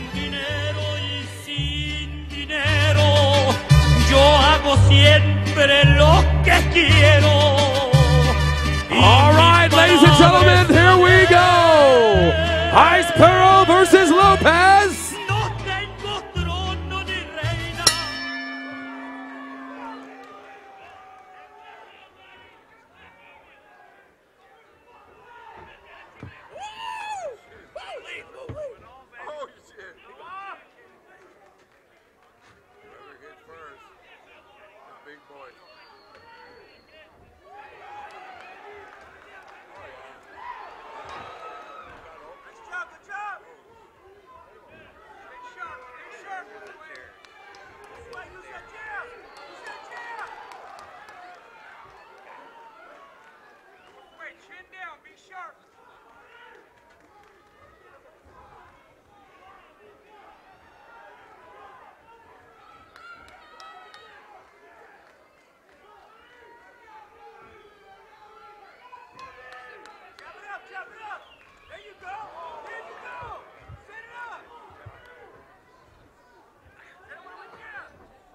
dinero y sin dinero, yo hago siempre lo que quiero. All right, ladies and gentlemen, here we go. Aispuro versus Lopez. No tengo trono ni reina. Oh, shit. Whoever hit first, the big boy. Nice job, good job. Stay sharp, stay sharp. Use that jab. Use that jab. Wait, chin down, be sharp. Jab it up. There you go. There you go. Set it up. Set it with a jab.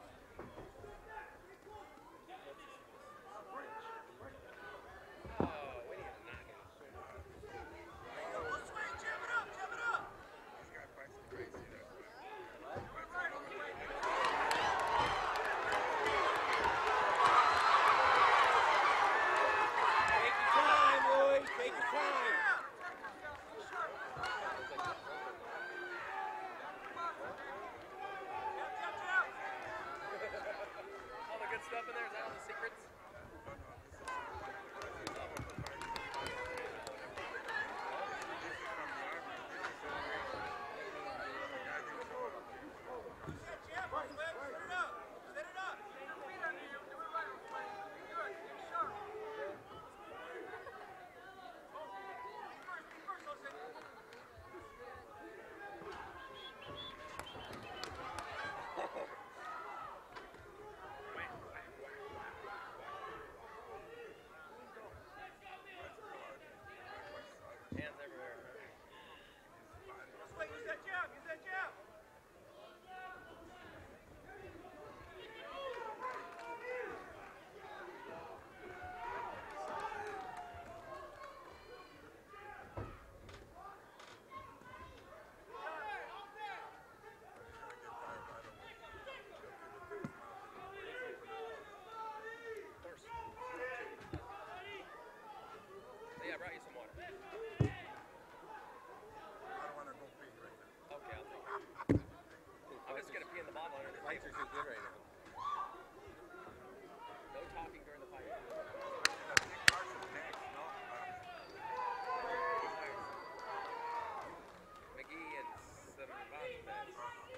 Full swing, jab it up, jab it up. This guy fights crazy. Take your time, Louie. Take your time. All the good stuff in there, is that all the secrets? Hands everywhere. Use that jab, use that jab. Yeah, I brought you some water. I don't want to go pee right now. Okay, I'll take it. I'm just gonna pee in the bottle under the Fights are too good right now. No talking during the fight. Nick Carson's next, no? McGee and Cervantes.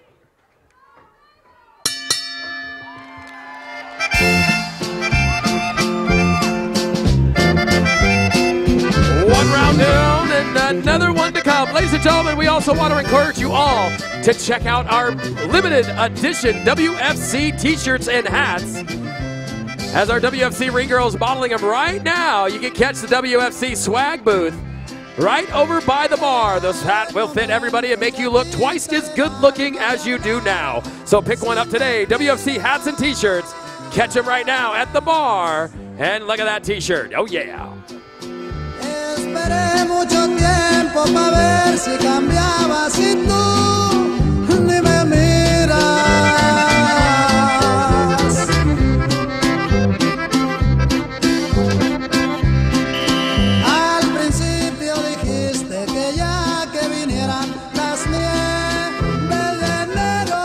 One round down and another one to come. Ladies and gentlemen, we also want to encourage you all to check out our limited edition WFC t-shirts and hats. As our WFC ring girls modeling them right now, you can catch the WFC swag booth right over by the bar. This hat will fit everybody and make you look twice as good looking as you do now. So pick one up today. WFC hats and t-shirts. Catch them right now at the bar. And look at that t-shirt. Oh yeah. Esperé mucho tiempo pa' ver si cambiabas y tú ni me miras. Al principio dijiste que ya que vinieran las nieves de enero.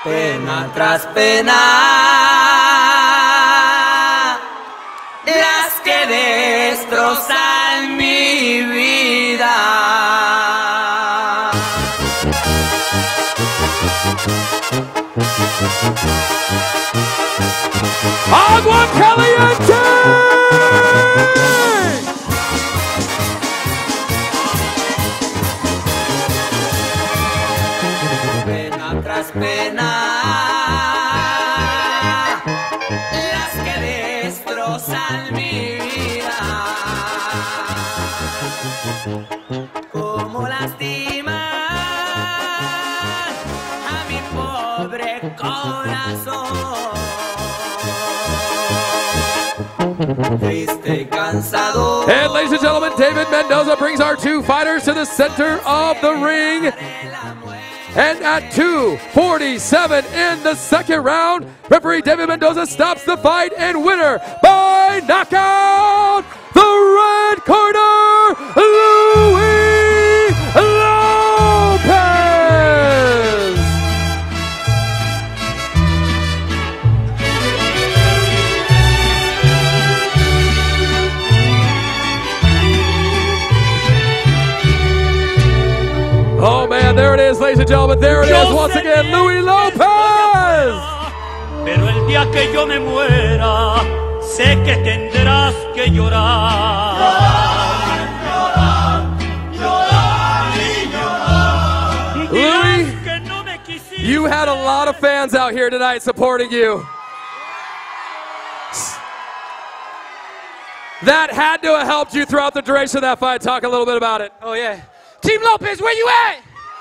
Pena tras pena, las que destrozan mi vida. Agua Caliente! Pena tras pena, las que destrozan mi vida. Como lastiman a mi pobre corazón. Triste y cansado. And ladies and gentlemen, David Mendoza brings our two fighters to the center of the ring. And at 2:47 in the second round, referee David Mendoza stops the fight, and winner by knockout, the red corner, Louie Lopez! Oh man, there it is, ladies and gentlemen. There it is once again, Louie Lopez. Pero el día que yo me muera, sé que tendrás que llorar. Louie, you had a lot of fans out here tonight supporting you. That had to have helped you throughout the duration of that fight. Talk a little bit about it. Oh yeah. Team Lopez, where you at?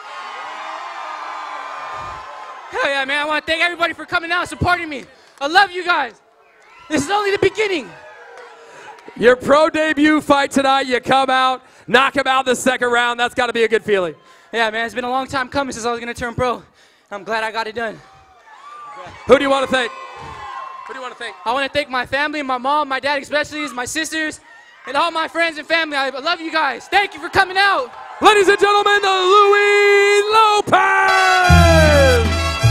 Hell yeah, man. I want to thank everybody for coming out and supporting me. I love you guys. This is only the beginning. Your pro debut fight tonight, you come out, knock him out in the second round. That's got to be a good feeling. Yeah, man. It's been a long time coming since I was going to turn pro. I'm glad I got it done. Who do you want to thank? Who do you want to thank? I want to thank my family, my mom, my dad especially, my sisters, and all my friends and family. I love you guys. Thank you for coming out. Ladies and gentlemen, the Louie Lopez!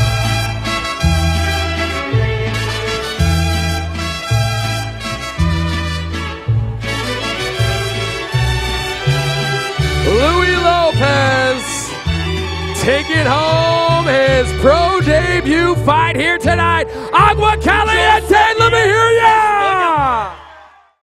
Louie Lopez taking home his pro debut fight here tonight. Agua Caliente, let me hear ya!